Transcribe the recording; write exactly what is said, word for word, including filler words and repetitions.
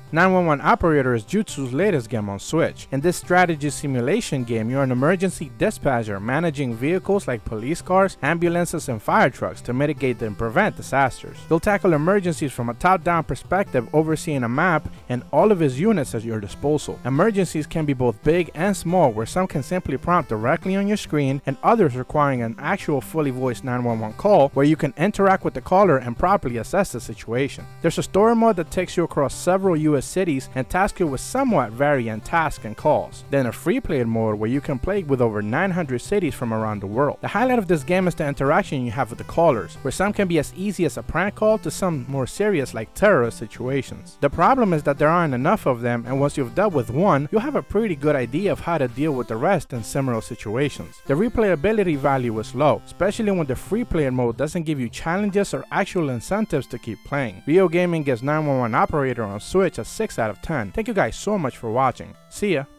nine one one Operator is Jutsu's latest game on Switch. In this strategy simulation game, you're an emergency dispatcher managing vehicles like police cars, ambulances, and fire trucks to mitigate and prevent disasters. You'll tackle emergencies from a top-down perspective, overseeing a map and all of its units at your disposal. Emergencies can be both big and small, where some can simply prompt directly on your screen and others requiring an actual fully voiced nine one one call where you can interact with the caller and properly assess the situation. There's a story mode that takes you across several U S cities and tasks you with somewhat varying tasks and calls. Then a free play mode where you can play with over nine hundred cities from around the world. The highlight of this game is the interaction you have with the callers, where some can be as easy as a prank call to some more serious like terrorist situations. The problem is that there aren't enough of them, and once you've dealt with one, you'll have a pretty good idea of how to deal with the rest in similar situations. The replayability value is low, especially when the free player mode doesn't give you challenges or actual incentives to keep playing. Video Gaming gives nine one one Operator on Switch a six out of ten. Thank you guys so much for watching. See ya!